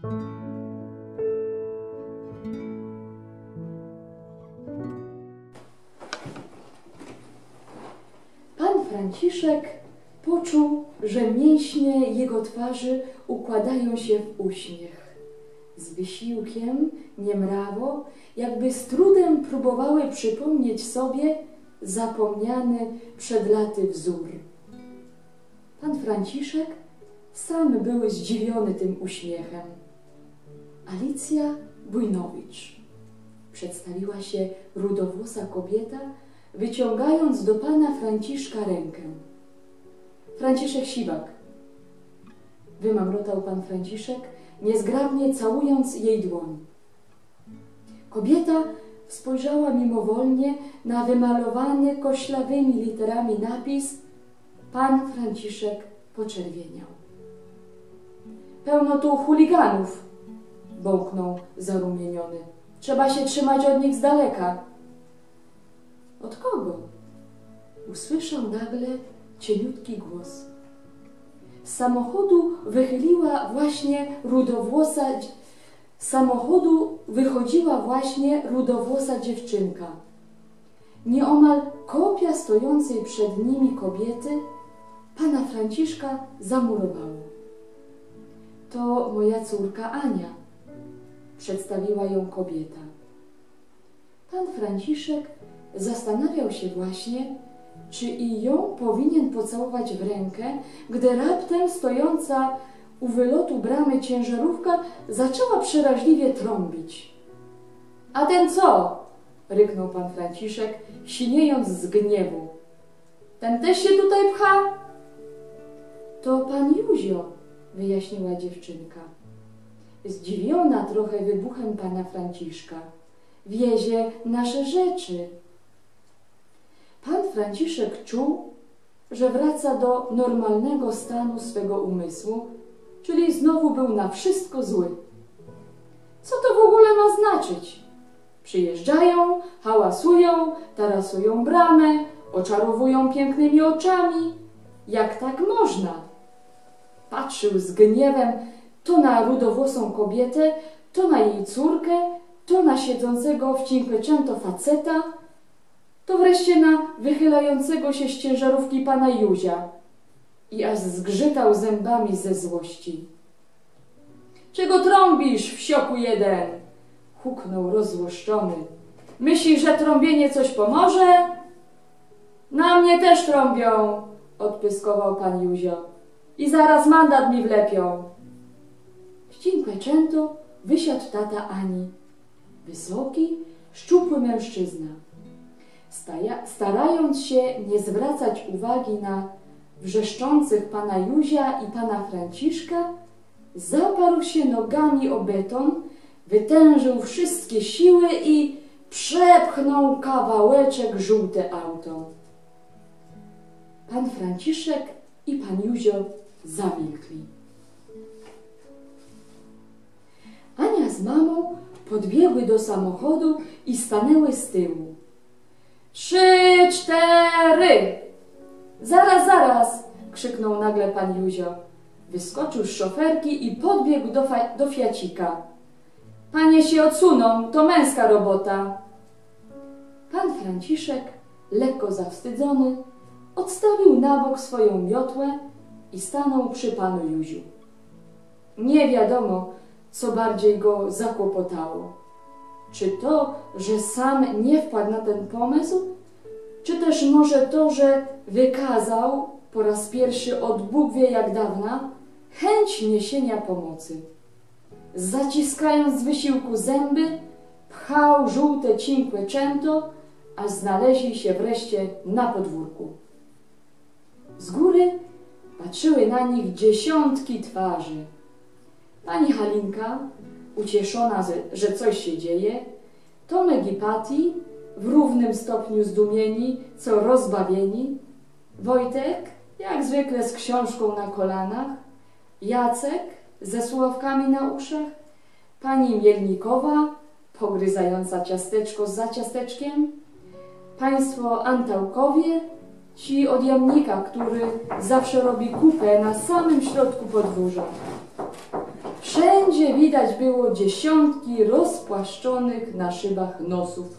Pan Franciszek poczuł, że mięśnie jego twarzy układają się w uśmiech. Z wysiłkiem, niemrawo, jakby z trudem próbowały przypomnieć sobie zapomniany przed laty wzór. Pan Franciszek sam był zdziwiony tym uśmiechem. Alicja Bujnowicz. Przedstawiła się rudowłosa kobieta, wyciągając do pana Franciszka rękę. Franciszek Siwak. Wymamrotał pan Franciszek, niezgrabnie całując jej dłoń. Kobieta spojrzała mimowolnie na wymalowany koślawymi literami napis. Pan Franciszek poczerwieniał. Pełno tu chuliganów, bąknął zarumieniony. Trzeba się trzymać od nich z daleka. Od kogo? Usłyszał nagle cieniutki głos. Z samochodu wychodziła właśnie rudowłosa dziewczynka. Nieomal kopia stojącej przed nimi kobiety pana Franciszka zamurowało. To moja córka Ania, przedstawiła ją kobieta. Pan Franciszek zastanawiał się właśnie, czy i ją powinien pocałować w rękę, gdy raptem stojąca u wylotu bramy ciężarówka zaczęła przeraźliwie trąbić. A ten co? Ryknął pan Franciszek, siniejąc z gniewu. Ten też się tutaj pcha? To pan Józio, wyjaśniła dziewczynka. Zdziwiona trochę wybuchem pana Franciszka. Wiezie nasze rzeczy. Pan Franciszek czuł, że wraca do normalnego stanu swego umysłu, czyli znowu był na wszystko zły. Co to w ogóle ma znaczyć? Przyjeżdżają, hałasują, tarasują bramę, oczarowują pięknymi oczami. Jak tak można? Patrzył z gniewem to na rudowłosą kobietę, to na jej córkę, to na siedzącego w Cinquecento faceta, to wreszcie na wychylającego się z ciężarówki pana Józia i aż zgrzytał zębami ze złości. Czego trąbisz, wsioku jeden? Huknął rozzłoszczony. Myślisz, że trąbienie coś pomoże? Na mnie też trąbią, odpyskował pan Józio. I zaraz mandat mi wlepią. Z Cinquecento wysiadł tata Ani. Wysoki, szczupły mężczyzna. Starając się nie zwracać uwagi na wrzeszczących pana Józia i pana Franciszka, zaparł się nogami o beton, wytężył wszystkie siły i przepchnął kawałeczek żółte auto. Pan Franciszek i pan Józio zamilkli. Ania z mamą podbiegły do samochodu i stanęły z tyłu. 3, 4! Zaraz, zaraz! Krzyknął nagle pan Józio. Wyskoczył z szoferki i podbiegł do fiacika. Panie się odsuną, to męska robota. Pan Franciszek, lekko zawstydzony, odstawił na bok swoją miotłę i stanął przy panu Józiu. Nie wiadomo, co bardziej go zakłopotało. Czy to, że sam nie wpadł na ten pomysł, czy też może to, że wykazał po raz pierwszy od Bóg wie jak dawna chęć niesienia pomocy. Zaciskając z wysiłku zęby, pchał żółte Cinquecento, aż znaleźli się wreszcie na podwórku. Z góry patrzyły na nich dziesiątki twarzy. Pani Halinka, ucieszona, że coś się dzieje, Tomek i Pati, w równym stopniu zdumieni, co rozbawieni, Wojtek, jak zwykle z książką na kolanach, Jacek ze słuchawkami na uszach, pani Mielnikowa, pogryzająca ciasteczko za ciasteczkiem, państwo Antałkowie, ci od jamnika, który zawsze robi kupę na samym środku podwórza. Wszędzie Wszędzie widać było dziesiątki rozpłaszczonych na szybach nosów.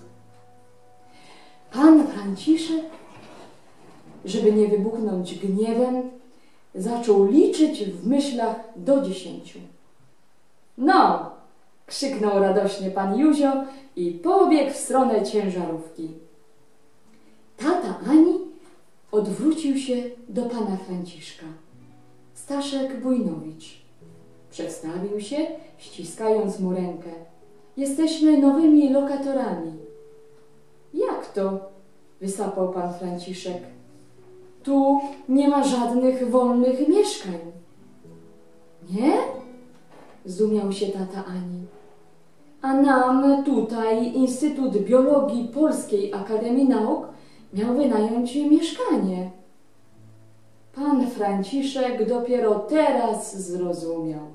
Pan Franciszek, żeby nie wybuchnąć gniewem, zaczął liczyć w myślach do 10. No! Krzyknął radośnie pan Józio i pobiegł w stronę ciężarówki. Tata Ani odwrócił się do pana Franciszka. Staszek Bujnowicz. Przedstawił się, ściskając mu rękę. Jesteśmy nowymi lokatorami. Jak to? Wysapał pan Franciszek. Tu nie ma żadnych wolnych mieszkań. Nie? Zdumiał się tata Ani. A nam tutaj Instytut Biologii Polskiej Akademii Nauk miał wynająć mieszkanie. Pan Franciszek dopiero teraz zrozumiał.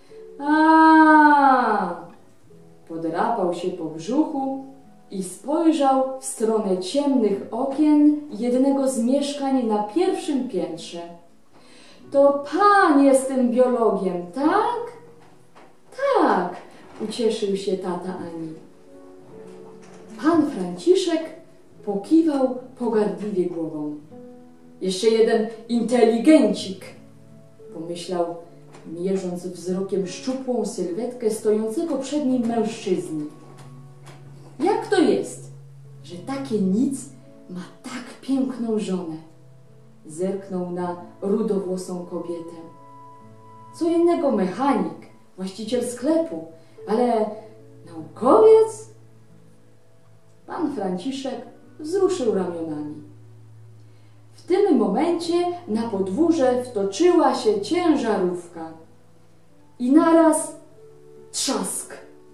Podrapał się po brzuchu i spojrzał w stronę ciemnych okien jednego z mieszkań na pierwszym piętrze. To pan jest tym biologiem, tak? Tak, ucieszył się tata Ani. Pan Franciszek pokiwał pogardliwie głową. Jeszcze jeden inteligencik, pomyślał, mierząc wzrokiem szczupłą sylwetkę stojącego przed nim mężczyzny. Jak to jest, że takie nic ma tak piękną żonę? Zerknął na rudowłosą kobietę. Co innego mechanik, właściciel sklepu, ale naukowiec? Pan Franciszek wzruszył ramionami. W tym momencie na podwórze wtoczyła się ciężarówka. I naraz trzask.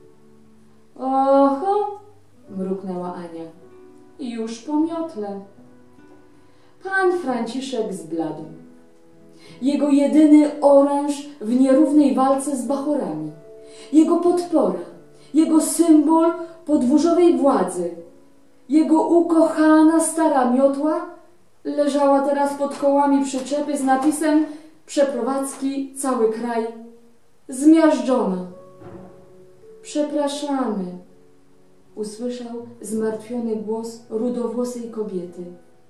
Oho, mruknęła Ania. Już po miotle. Pan Franciszek zbladł. Jego jedyny oręż w nierównej walce z bachorami. Jego podpora, jego symbol podwórzowej władzy, jego ukochana stara miotła leżała teraz pod kołami przyczepy z napisem „Przeprowadzki cały kraj”. Zmiażdżona. Przepraszamy, usłyszał zmartwiony głos rudowłosej kobiety.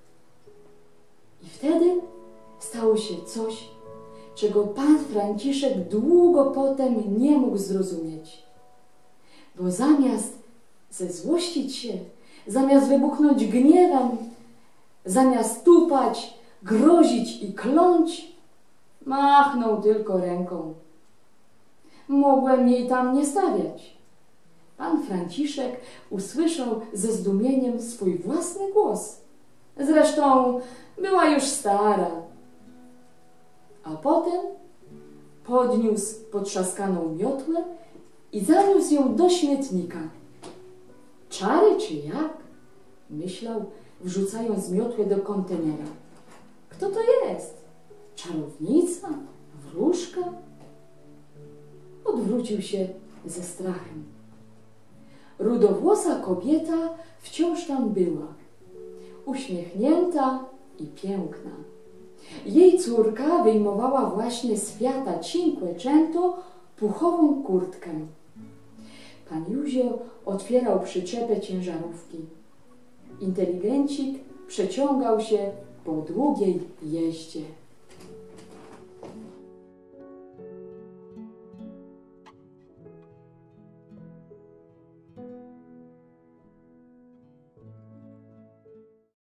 I wtedy stało się coś, czego pan Franciszek długo potem nie mógł zrozumieć. Bo zamiast zezłościć się, zamiast wybuchnąć gniewem, zamiast tupać, grozić i kląć, machnął tylko ręką. Mogłem jej tam nie stawiać. Pan Franciszek usłyszał ze zdumieniem swój własny głos. Zresztą była już stara. A potem podniósł potrzaskaną miotłę i zaniósł ją do śmietnika. Czary czy jak? Myślał, wrzucając miotłę do kontenera. Kto to jest? Czarownica? Wróżka? Odwrócił się ze strachem. Rudowłosa kobieta wciąż tam była. Uśmiechnięta i piękna. Jej córka wyjmowała właśnie z Fiata Cinquecento puchową kurtkę. Pan Józio otwierał przyczepę ciężarówki. Inteligencik przeciągał się po długiej jeździe.